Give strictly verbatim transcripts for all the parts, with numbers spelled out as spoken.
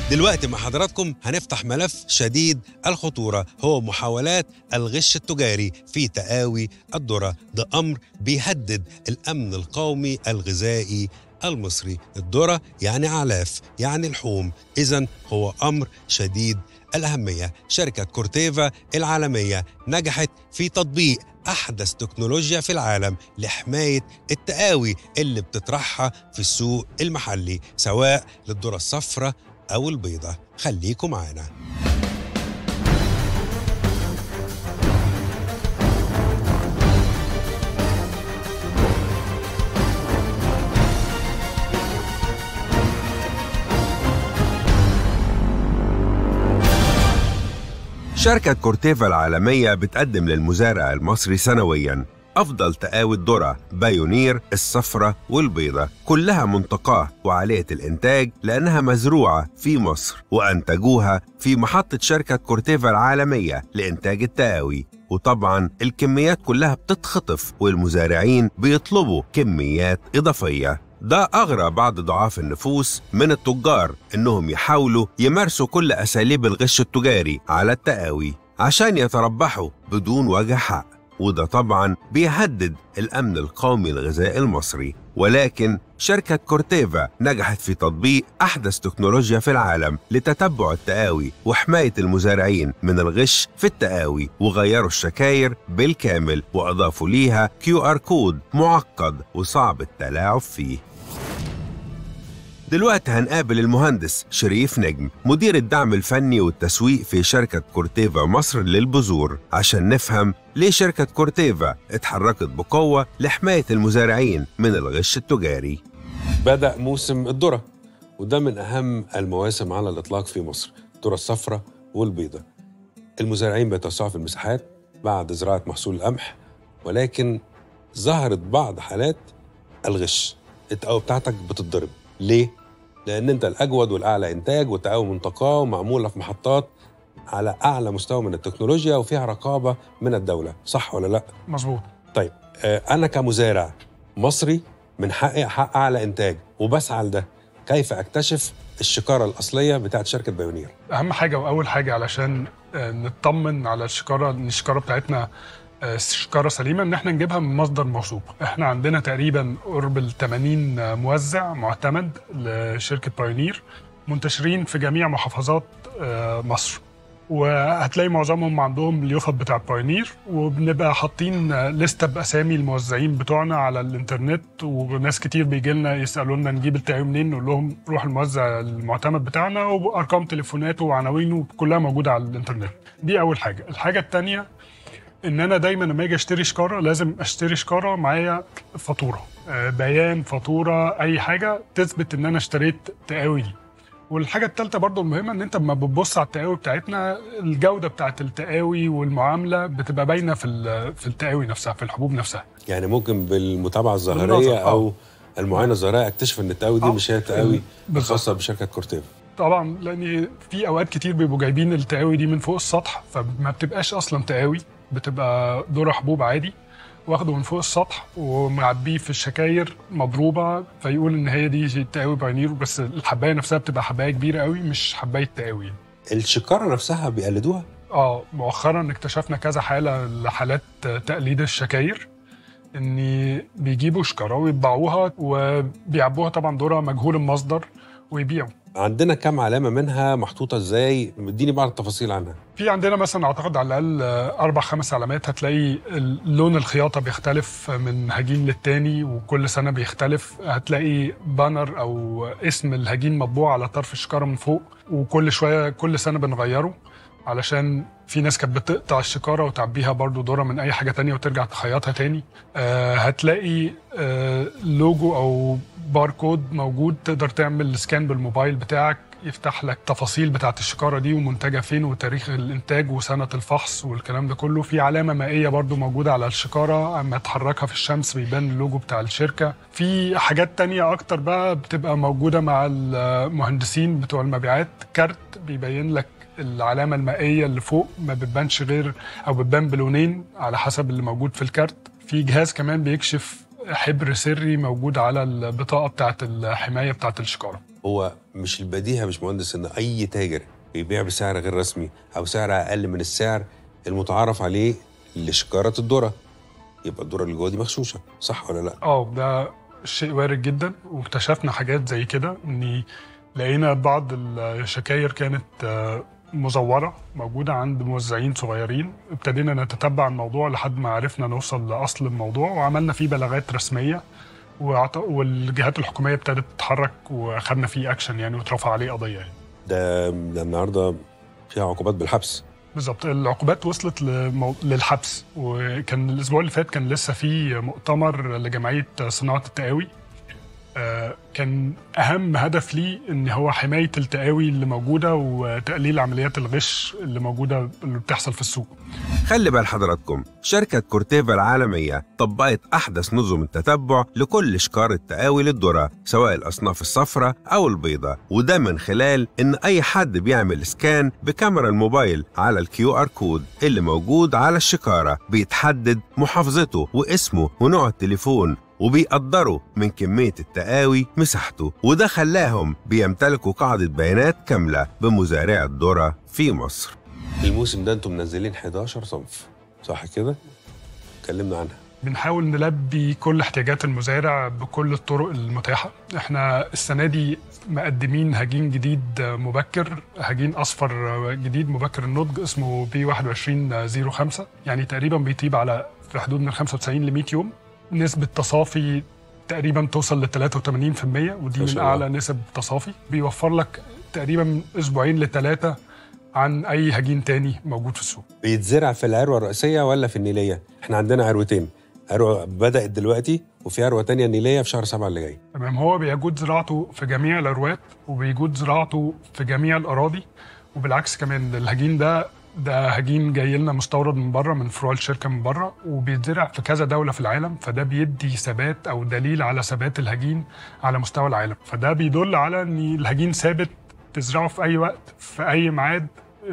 دلوقتي مع حضراتكم هنفتح ملف شديد الخطورة، هو محاولات الغش التجاري في تقاوي الذرة. ده أمر بيهدد الأمن القومي الغذائي المصري. الذرة يعني أعلاف، يعني لحوم، إذن هو أمر شديد الأهمية. شركة كورتيفا العالمية نجحت في تطبيق أحدث تكنولوجيا في العالم لحماية التقاوي اللي بتطرحها في السوق المحلي، سواء للذرة الصفراء أو البيضة. خليكم معانا. شركة كورتيفا العالمية بتقدم للمزارع المصري سنوياً أفضل تقاوي الذرة بايونير الصفرة والبيضة، كلها منتقاة وعالية الإنتاج لأنها مزروعة في مصر وأنتجوها في محطة شركة كورتيفا العالمية لإنتاج التقاوي. وطبعاً الكميات كلها بتتخطف والمزارعين بيطلبوا كميات إضافية. ده أغرى بعض ضعاف النفوس من التجار إنهم يحاولوا يمارسوا كل أساليب الغش التجاري على التقاوي عشان يتربحوا بدون وجه حق، وده طبعاً بيهدد الأمن القومي الغذائي المصري. ولكن شركة كورتيفا نجحت في تطبيق أحدث تكنولوجيا في العالم لتتبع التقاوي وحماية المزارعين من الغش في التقاوي، وغيروا الشكاير بالكامل وأضافوا ليها كيو آر كود معقد وصعب التلاعب فيه. دلوقتي هنقابل المهندس شريف نجم، مدير الدعم الفني والتسويق في شركة كورتيفا مصر للبذور، عشان نفهم ليه شركة كورتيفا اتحركت بقوة لحماية المزارعين من الغش التجاري. بدأ موسم الذرة، وده من أهم المواسم على الإطلاق في مصر، الذرة الصفراء والبيضة. المزارعين بيتوسعوا في المساحات بعد زراعة محصول القمح، ولكن ظهرت بعض حالات الغش. التقاوي بتاعتك بتتضرب. ليه؟ لأن أنت الأجود والأعلى إنتاج، والتقاوي منتقاة ومعمولة في محطات على أعلى مستوى من التكنولوجيا وفيها رقابة من الدولة، صح ولا لأ؟ مظبوط. طيب أنا كمزارع مصري من حقي أحقق أعلى إنتاج وبسعى لده، كيف أكتشف الشكارة الأصلية بتاعت شركة بايونير؟ أهم حاجة وأول حاجة علشان نطمن على الشكارة، إن الشكارة بتاعتنا شكارة سليمة، إن احنا نجيبها من مصدر موثوق. احنا عندنا تقريبا قرب ال ثمانين موزع معتمد لشركة بايونير منتشرين في جميع محافظات مصر، وهتلاقي معظمهم عندهم اليوفط بتاع بايونير، وبنبقى حاطين لستة بأسامي الموزعين بتوعنا على الإنترنت، وناس كتير بيجي لنا يسألوا لنا نجيب التقاوي منين، نقول لهم روح الموزع المعتمد بتاعنا، وأرقام تليفوناته وعناوينه كلها موجودة على الإنترنت. دي أول حاجة. الحاجة التانية ان انا دايما لما اجي اشتري شكاره لازم اشتري شكاره معايا فاتوره، بيان، فاتوره، اي حاجه تثبت ان انا اشتريت تقاوي دي. والحاجه الثالثه برضو المهمه ان انت لما بتبص على التقاوي بتاعتنا، الجوده بتاعت التقاوي والمعامله بتبقى باينه في في التقاوي نفسها، في الحبوب نفسها. يعني ممكن بالمتابعه الظاهريه او المعاينه الظاهريه اكتشف ان التقاوي دي مش هي التقاوي الخاصه بشركه كورتيفا. طبعا لان في اوقات كتير بيبقوا جايبين التقاوي دي من فوق السطح، فما بتبقاش اصلا تقاوي، بتبقى ذرة حبوب عادي واخده من فوق السطح ومعبيه في الشكاير مضروبه، فيقول ان هي دي تقاوي بايونير، بس الحبايه نفسها بتبقى حبايه كبيره قوي، مش حبايه تقاوي. الشكاره نفسها بيقلدوها؟ اه مؤخرا اكتشفنا كذا حاله لحالات تقليد الشكاير، ان بيجيبوا شكاره ويطبعوها وبيعبوها طبعا ذره مجهول المصدر ويبيعوا. عندنا كم علامة منها محطوطة ازاي؟ اديني بعض التفاصيل عنها. في عندنا مثلا اعتقد على الاقل اربع خمس علامات. هتلاقي لون الخياطة بيختلف من هجين للتاني وكل سنة بيختلف. هتلاقي بانر او اسم الهجين مطبوع على طرف الشكارة من فوق، وكل شوية كل سنة بنغيره، علشان في ناس كانت بتقطع الشكارة وتعبيها برضو ذرة من أي حاجة تانية وترجع تخيطها تاني. آه هتلاقي آه لوجو أو باركود موجود، تقدر تعمل سكان بالموبايل بتاعك يفتح لك تفاصيل بتاعت الشكارة دي ومنتجة فين وتاريخ الإنتاج وسنة الفحص والكلام ده كله. في علامة مائية برضو موجودة على الشكارة، أما تحركها في الشمس بيبان اللوجو بتاع الشركة. في حاجات تانية أكتر بقى بتبقى موجودة مع المهندسين بتوع المبيعات، كارت بيبين لك العلامة المائية اللي فوق، ما بتبانش غير أو بتبان بلونين على حسب اللي موجود في الكارت. في جهاز كمان بيكشف حبر سري موجود على البطاقه بتاعه الحمايه بتاعه الشكاره. هو مش البديهه يا باشمهندس ان اي تاجر بيبيع بسعر غير رسمي او سعر اقل من السعر المتعارف عليه لشكاره الذره، يبقى الذره اللي جوه دي مغشوشه، صح ولا لا؟ اه ده شيء وارد جدا، واكتشفنا حاجات زي كده، ان لقينا بعض الشكاير كانت مزوره موجوده عند موزعين صغيرين. ابتدينا نتتبع الموضوع لحد ما عرفنا نوصل لاصل الموضوع، وعملنا فيه بلاغات رسميه، والجهات الحكوميه ابتدت تتحرك واخدنا فيه اكشن يعني، واترفع عليه قضيه يعني. ده ده النهارده فيها عقوبات بالحبس. بالظبط، العقوبات وصلت لمو... للحبس. وكان الاسبوع اللي فات كان لسه في مؤتمر لجمعيه صناعه التقاوي، آه كان اهم هدف ليه ان هو حمايه التقاوي اللي موجوده وتقليل عمليات الغش اللي موجوده اللي بتحصل في السوق. خلي بال حضراتكم، شركة كورتيفا العالمية طبقت أحدث نظم التتبع لكل شكارة تقاوي للذرة، سواء الأصناف الصفراء أو البيضاء، وده من خلال إن أي حد بيعمل سكان بكاميرا الموبايل على الكيو آر كود اللي موجود على الشكارة، بيتحدد محافظته واسمه ونوع التليفون، وبيقدروا من كمية التقاوي مساحته، وده خلاهم بيمتلكوا قاعدة بيانات كاملة بمزارع الذرة في مصر. الموسم ده انتم منزلين حداشر صنف، صح كده؟ اتكلمنا عنها. بنحاول نلبي كل احتياجات المزارع بكل الطرق المتاحة. احنا السنة دي مقدمين هجين جديد مبكر، هجين أصفر جديد مبكر النضج اسمه بي واحد وعشرين صفر خمسة، يعني تقريبا بيطيب على في حدود من خمسة وتسعين ل مية يوم. نسبة تصافي تقريبا توصل ل ثلاثة وثمانين بالمية، ودي من أعلى نسب تصافي. بيوفر لك تقريبا أسبوعين لثلاثة عن أي هجين تاني موجود في السوق. بيتزرع في العروة الرئيسية ولا في النيلية؟ احنا عندنا عروتين، عروة بدأت دلوقتي وفي عروة تانية نيلية في شهر سبعة اللي جاي. تمام، هو بيجود زراعته في جميع العروات وبيجود زراعته في جميع الأراضي، وبالعكس كمان الهجين ده ده هجين جاي لنا مستورد من بره، من فروع الشركة من بره، وبيتزرع في كذا دولة في العالم، فده بيدي ثبات أو دليل على ثبات الهجين على مستوى العالم. فده بيدل على إن الهجين ثابت، تزرعه في أي وقت في أي ميعاد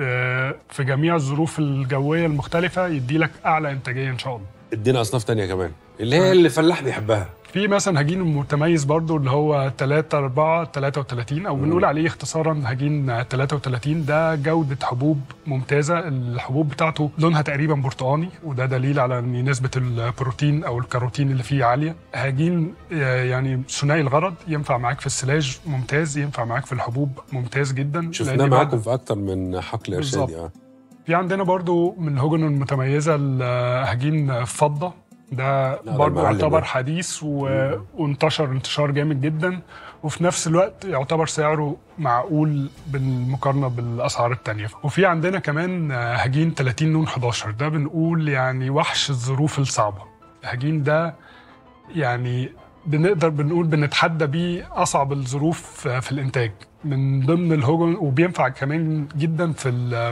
في جميع الظروف الجوية المختلفة، يدي لك أعلى إنتاجية إن شاء الله. ادينا أصناف تانية كمان اللي هي اللي الفلاح بيحبها. في مثلا هجين متميز برضو اللي هو ثلاثة أربعة ثلاثة وثلاثين، او بنقول عليه اختصارا هجين ثلاثة وثلاثين. ده جودة حبوب ممتازة، الحبوب بتاعته لونها تقريبا برتقاني، وده دليل على ان نسبة البروتين او الكاروتين اللي فيه عالية. هجين يعني ثنائي الغرض، ينفع معاك في السلاج ممتاز، ينفع معاك في الحبوب ممتاز جدا. شفناه معاكم في اكتر من حقل ارشادي. اه في عندنا برضو من الهجن المتميزة الهجين فضة، ده برضه يعتبر حديث و... وانتشر انتشار جامد جدا، وفي نفس الوقت يعتبر سعره معقول بالمقارنة بالأسعار التانية. وفي عندنا كمان هجين ثلاثين نون حداشر، ده بنقول يعني وحش الظروف الصعبة. الهجين ده يعني بنقدر بنقول بنتحدى بيه أصعب الظروف في الإنتاج من ضمن الهجن، وبينفع كمان جدا في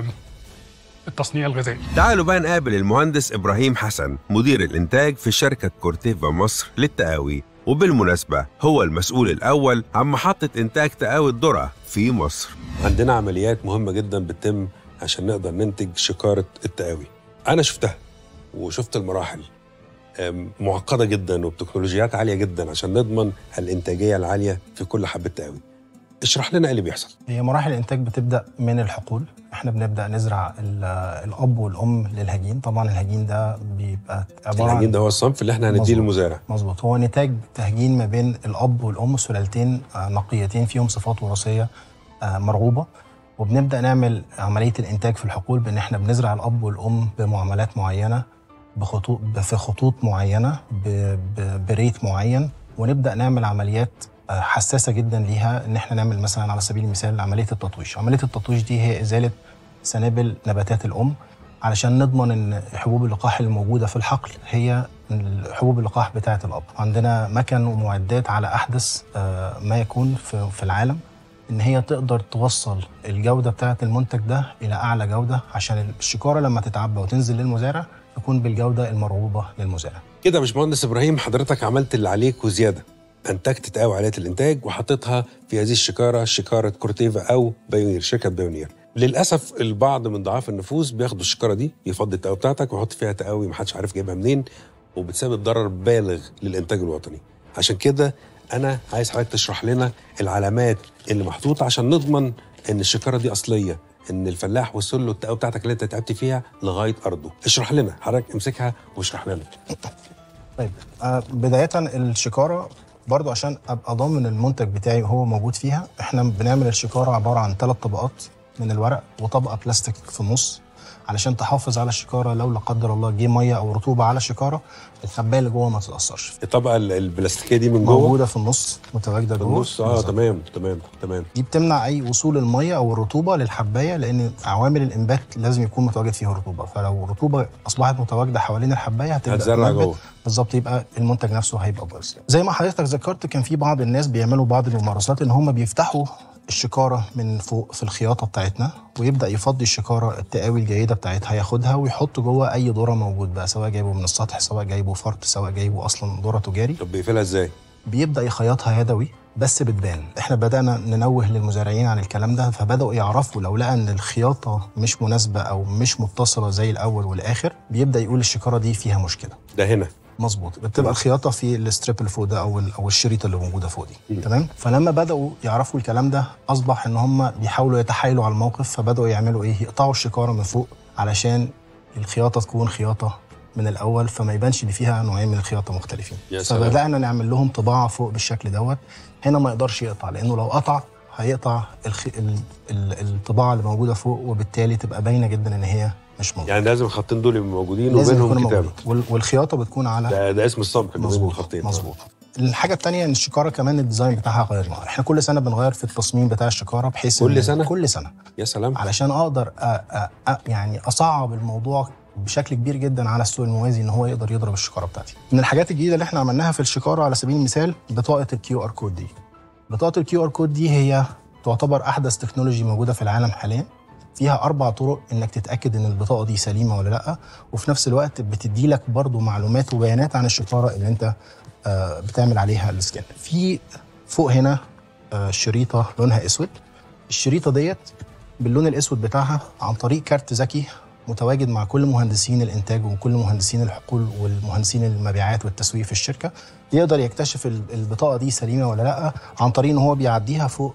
التصنيع الغذائي. تعالوا بقى نقابل المهندس إبراهيم حسن، مدير الإنتاج في شركة كورتيفا مصر للتقاوي، وبالمناسبة هو المسؤول الأول عن محطة إنتاج تقاوي الذرة في مصر. عندنا عمليات مهمة جدا بتتم عشان نقدر ننتج شكارة التقاوي. أنا شفتها وشفت المراحل، معقدة جدا وبتكنولوجيات عالية جدا عشان نضمن الإنتاجية العالية في كل حبة تقاوي. اشرح لنا ايه اللي بيحصل. هي مراحل الانتاج بتبدا من الحقول. احنا بنبدا نزرع الاب والام للهجين. طبعا الهجين ده بيبقى عباره عن الهجين ده هو الصنف اللي احنا هنديه للمزارع. مظبوط، هو نتاج تهجين ما بين الاب والام، سلالتين نقيتين فيهم صفات وراثيه مرغوبه. وبنبدا نعمل عمليه الانتاج في الحقول بان احنا بنزرع الاب والام بمعاملات معينه، بخطوط في خطوط معينه، بريت معين، ونبدا نعمل عمليات حساسه جدا ليها، ان احنا نعمل مثلا على سبيل المثال عمليه التطويش. عمليه التطويش دي هي ازاله سنابل نباتات الام، علشان نضمن ان حبوب اللقاح الموجوده في الحقل هي حبوب اللقاح بتاعه الاب. عندنا مكن ومعدات على احدث ما يكون في العالم، ان هي تقدر توصل الجوده بتاعه المنتج ده الى اعلى جوده، عشان الشكاره لما تتعبى وتنزل للمزارع تكون بالجوده المرغوبه للمزارع. كده يا باشمهندس ابراهيم، حضرتك عملت اللي عليك وزياده، انتجت تقاوي عاليه الانتاج وحطيتها في هذه الشكاره، شكاره كورتيفا او بايونير، شركه بايونير. للاسف البعض من ضعاف النفوس بياخدوا الشكاره دي، يفضي التقاوي بتاعتك ويحط فيها تقاوي ما حدش عارف جايبها منين، وبتسبب ضرر بالغ للإنتاج الوطني. عشان كده أنا عايز حضرتك تشرح لنا العلامات اللي محطوطة عشان نضمن إن الشكارة دي أصلية، إن الفلاح وصل له التقوى بتاعتك اللي أنت تعبت فيها لغاية أرضه. اشرح لنا حضرتك، امسكها واشرح لنا. طيب آه بداية الشكارة برضو عشان أبقى ضامن المنتج بتاعي وهو موجود فيها، إحنا بنعمل الشكارة عبارة عن ثلاث طبقات من الورق وطبقة بلاستيك في النص علشان تحافظ على الشكارة. لو لا قدر الله جه مية أو رطوبة على الشكارة، الحباية اللي جوه ما تتأثرش. الطبقة البلاستيكية دي من جوه موجودة في النص، متواجدة جوه في النص. اه تمام تمام تمام. دي بتمنع أي وصول المية أو الرطوبة للحباية، لأن عوامل الإنبات لازم يكون متواجد فيها رطوبة، فلو الرطوبة أصبحت متواجدة حوالين الحباية هتبدأ تنبت بالظبط، يبقى المنتج نفسه هيبقى بايظ. زي ما حضرتك ذكرت، كان في بعض الناس بيعملوا بعض الممارسات إن هم بيفتحوا الشكارة من فوق في الخياطة بتاعتنا، ويبدأ يفضي الشكارة التقاوي الجيدة بتاعتها، ياخدها ويحط جوه أي ذرة موجود بقى، سواء جايبه من السطح، سواء جايبه فرط، سواء جايبه أصلا ذرة تجاري. طب بيقفلها إزاي؟ بيبدأ يخيطها يدوي بس بتبان. احنا بدأنا ننوه للمزارعين عن الكلام ده، فبدأوا يعرفوا لو لقى ان الخياطة مش مناسبة او مش متصلة زي الاول والاخر، بيبدأ يقول الشكارة دي فيها مشكلة. ده هنا مظبوط، بتبقى الخياطة في الستريب اللي فوق ده او او الشريطة اللي موجودة فوق دي. م. تمام. فلما بدأوا يعرفوا الكلام ده، اصبح ان هم بيحاولوا يتحايلوا على الموقف، فبدأوا يعملوا ايه؟ يقطعوا الشكارة من فوق علشان الخياطة تكون خياطة من الاول، فما يبانش ان فيها نوعين من الخياطه مختلفين. فبدانا نعمل لهم طباعه فوق بالشكل دوت. هنا ما يقدرش يقطع، لانه لو قطع هيقطع الخ... ال... ال... الطباعه اللي موجوده فوق، وبالتالي تبقى باينه جدا ان هي مش موجوده. يعني لازم الخطين دول يبقوا موجودين وبينهم كتابه، وال... والخياطه بتكون على ده, ده اسم الصمغ اللي بين الخطين. مظبوط. الحاجه الثانيه ان الشكاره كمان الديزاين بتاعها غيرناه. احنا كل سنه بنغير في التصميم بتاع الشكاره، بحيث كل سنه كل سنه يا سلام، علشان اقدر أ... أ... أ... يعني اصعب الموضوع بشكل كبير جدا على السوق الموازي، ان هو يقدر يضرب الشكاره بتاعتي. من الحاجات الجديده اللي احنا عملناها في الشكاره على سبيل المثال بطاقه الكيو ار كود دي. بطاقه الكيو ار كود دي هي تعتبر احدث تكنولوجي موجوده في العالم حاليا. فيها اربع طرق انك تتاكد ان البطاقه دي سليمه ولا لا، وفي نفس الوقت بتدي لك برضو معلومات وبيانات عن الشكاره اللي انت آه بتعمل عليها السكان. في فوق هنا آه شريطه لونها اسود. الشريطه ديت باللون الاسود بتاعها عن طريق كارت ذكي متواجد مع كل مهندسين الانتاج وكل مهندسين الحقول والمهندسين المبيعات والتسويق في الشركه، يقدر يكتشف البطاقه دي سليمه ولا لا عن طريق ان هو بيعديها فوق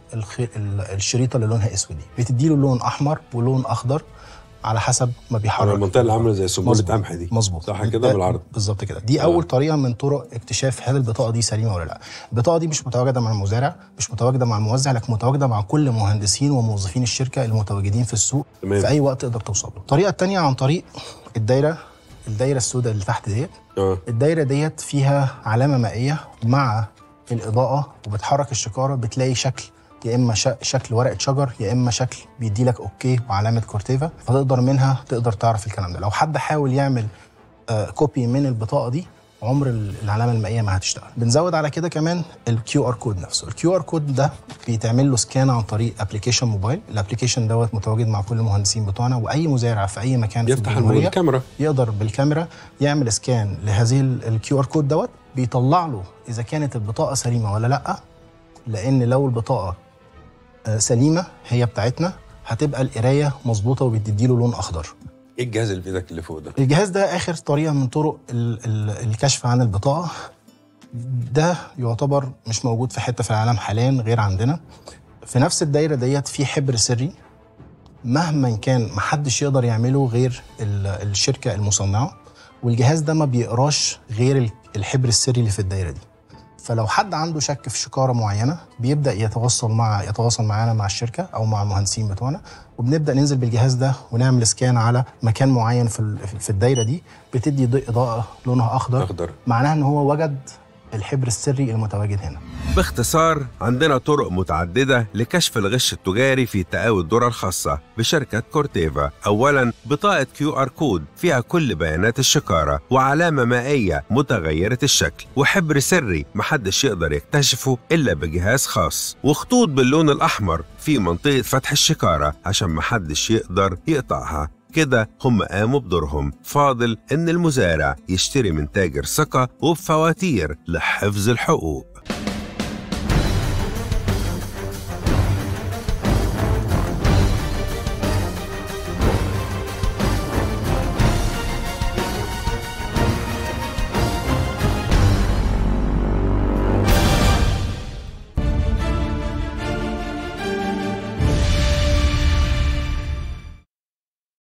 الشريطه اللي لونها اسود دي. بتدي له لون احمر ولون اخضر على حسب ما بيحرك. المنطقه اللي عامله زي سنبله قمح دي. مظبوط، صح كده بالعرض. بالظبط كده. دي آه. اول طريقه من طرق اكتشاف هل البطاقه دي سليمه ولا لا. البطاقه دي مش متواجده مع المزارع، مش متواجده مع الموزع، لكن متواجده مع كل مهندسين وموظفين الشركه المتواجدين في السوق. تمام. في اي وقت تقدر توصل له. الطريقه الثانيه عن طريق الدايره الدايره السوداء اللي تحت ديت. آه. الدايره ديت فيها علامه مائيه مع الاضاءه، وبتحرك الشكاره بتلاقي شكل، يا اما شكل ورقه شجر، يا اما شكل بيدي لك اوكي وعلامه كورتيفا، فتقدر منها تقدر تعرف الكلام ده. لو حد حاول يعمل آه كوبي من البطاقه دي، عمر العلامه المائيه ما هتشتغل. بنزود على كده كمان الكيو ار كود نفسه. الكيو ار كود ده بيتعمل له سكان عن طريق ابلكيشن موبايل. الابلكيشن دوت متواجد مع كل المهندسين بتوعنا، واي مزارع في اي مكان يفتح في الجمهوريه الكاميرا يقدر بالكاميرا يعمل سكان لهذه الكيو ار كود دوت، بيطلع له اذا كانت البطاقه سليمه ولا لا. لان لو البطاقه سليمه هي بتاعتنا، هتبقى القرايه مظبوطه وبتدي له لون اخضر. ايه الجهاز اللي في ايدك اللي فوق ده؟ الجهاز ده اخر طريقه من طرق ال ال الكشف عن البطاقه. ده يعتبر مش موجود في حته في العالم حاليا غير عندنا. في نفس الدايره ديت في حبر سري، مهما كان محدش يقدر يعمله غير الشركه المصنعه، والجهاز ده ما بيقراش غير الحبر السري اللي في الدايره دي. فلو حد عنده شك في شكاره معينه، بيبدا يتواصل مع يتواصل معانا مع الشركه او مع المهندسين بتوعنا، وبنبدا ننزل بالجهاز ده ونعمل سكان على مكان معين في في الدايره دي، بتدي اضاءه لونها اخضر, أخضر. معناها ان هو وجد الحبر السري المتواجد هنا. باختصار، عندنا طرق متعددة لكشف الغش التجاري في تقاوي الذرة الخاصة بشركة كورتيفا. أولاً، بطاقة كيو آر كود فيها كل بيانات الشكارة، وعلامة مائية متغيرة الشكل، وحبر سري محدش يقدر يكتشفه إلا بجهاز خاص، وخطوط باللون الأحمر في منطقة فتح الشكارة عشان محدش يقدر يقطعها. كده هم قاموا بدورهم. فاضل إن المزارع يشتري من تاجر ثقة وبفواتير لحفظ الحقوق.